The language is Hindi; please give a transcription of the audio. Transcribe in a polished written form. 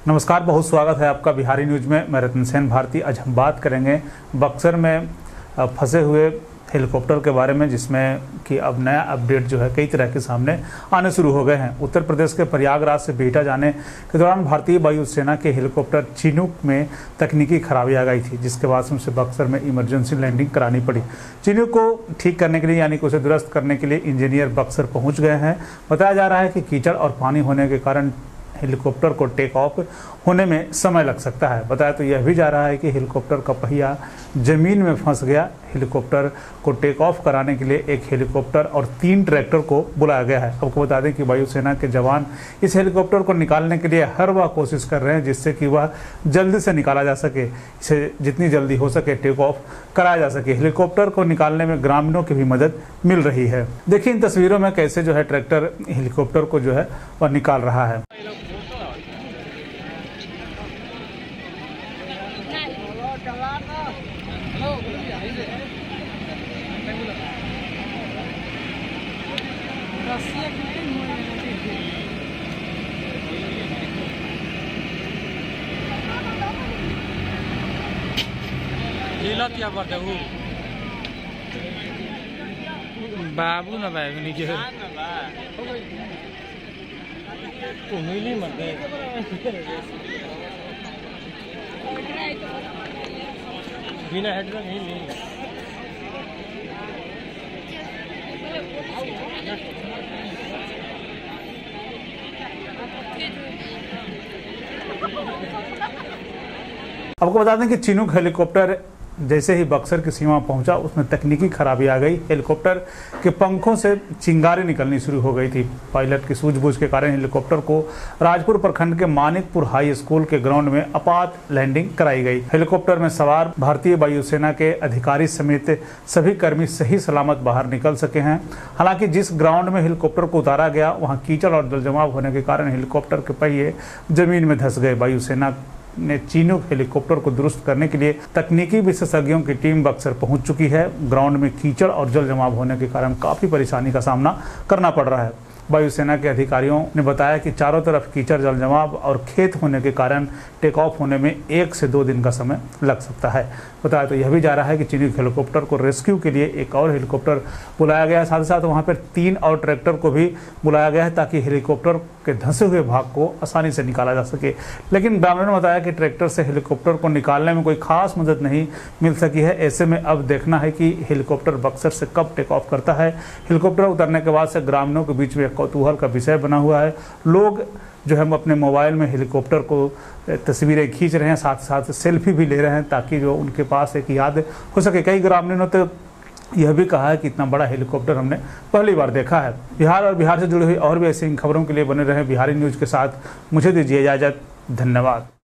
नमस्कार, बहुत स्वागत है आपका बिहारी न्यूज में। मैं रतन सेन भारती। आज हम बात करेंगे बक्सर में फंसे हुए हेलीकॉप्टर के बारे में, जिसमें कि अब नया अपडेट जो है कई तरह के सामने आने शुरू हो गए हैं। उत्तर प्रदेश के प्रयागराज से बिहटा जाने के दौरान भारतीय वायुसेना के हेलीकॉप्टर चिनूक में तकनीकी खराबी आ गई थी, जिसके बाद उनसे बक्सर में इमरजेंसी लैंडिंग करानी पड़ी। चिनूक को ठीक करने के लिए यानी कि उसे दुरुस्त करने के लिए इंजीनियर बक्सर पहुंच गए हैं। बताया जा रहा है कि कीचड़ और पानी होने के कारण हेलीकॉप्टर को टेक ऑफ होने में समय लग सकता है। बताया तो यह भी जा रहा है कि हेलीकॉप्टर का पहिया जमीन में फंस गया। हेलीकॉप्टर को टेक ऑफ कराने के लिए एक हेलीकॉप्टर और 3 ट्रैक्टर को बुलाया गया है। आपको बता दें कि वायुसेना के जवान इस हेलीकॉप्टर को निकालने के लिए हर वह कोशिश कर रहे हैं जिससे कि वह जल्दी से निकाला जा सके, इसे जितनी जल्दी हो सके टेक ऑफ कराया जा सके। हेलीकॉप्टर को निकालने में ग्रामीणों की भी मदद मिल रही है। देखिए इन तस्वीरों में कैसे जो है ट्रैक्टर हेलीकॉप्टर को जो है वह निकाल रहा है। लीला क्या बात है वो बाबू ना बाबू नीचे मिली मत बिना हेड में नहीं आपको बता दें कि चिनूक हेलीकॉप्टर जैसे ही बक्सर की सीमा पहुंचा उसमें तकनीकी खराबी आ गई। हेलीकॉप्टर के पंखों से चिंगारी निकलनी शुरू हो गई थी। पायलट की सूझबूझ के कारण हेलीकॉप्टर को राजपुर प्रखंड के मानिकपुर हाई स्कूल के ग्राउंड में आपात लैंडिंग कराई गई। हेलीकॉप्टर में सवार भारतीय वायुसेना के अधिकारी समेत सभी कर्मी सही सलामत बाहर निकल सके हैं। हालांकि जिस ग्राउंड में हेलीकॉप्टर को उतारा गया वहाँ कीचड़ और जलजमाव होने के कारण हेलीकॉप्टर के पहिए जमीन में धंस गए। वायुसेना ने चिनूक हेलीकॉप्टर को दुरुस्त करने के लिए तकनीकी विशेषज्ञों की टीम बक्सर पहुंच चुकी है। ग्राउंड में कीचड़ और जल जमाव होने के कारण काफी परेशानी का सामना करना पड़ रहा है। वायुसेना के अधिकारियों ने बताया कि चारों तरफ कीचड़ जल जमाव और खेत होने के कारण टेक ऑफ होने में 1 से 2 दिन का समय लग सकता है। बताया तो यह भी जा रहा है कि चिनूक हेलीकॉप्टर को रेस्क्यू के लिए एक और हेलीकॉप्टर बुलाया गया है। साथ ही साथ वहां पर 3 और ट्रैक्टर को भी बुलाया गया है ताकि हेलीकॉप्टर के धंसे हुए भाग को आसानी से निकाला जा सके। लेकिन ग्रामीणों ने बताया कि ट्रैक्टर से हेलीकॉप्टर को निकालने में कोई खास मदद नहीं मिल सकी है। ऐसे में अब देखना है कि हेलीकॉप्टर बक्सर से कब टेक ऑफ करता है। हेलीकॉप्टर उतरने के बाद से ग्रामीणों के बीच में कौतूहल का विषय बना हुआ है। लोग जो है अपने मोबाइल में हेलीकॉप्टर को तस्वीरें खींच रहे हैं, साथ साथ सेल्फी भी ले रहे हैं ताकि जो उनके पास एक याद हो सके। कई ग्रामीणों ने तो यह भी कहा है कि इतना बड़ा हेलीकॉप्टर हमने पहली बार देखा है। बिहार और बिहार से जुड़ी हुई और भी ऐसी खबरों के लिए बने रहे बिहारी न्यूज के साथ। मुझे दीजिए इजाजत। धन्यवाद।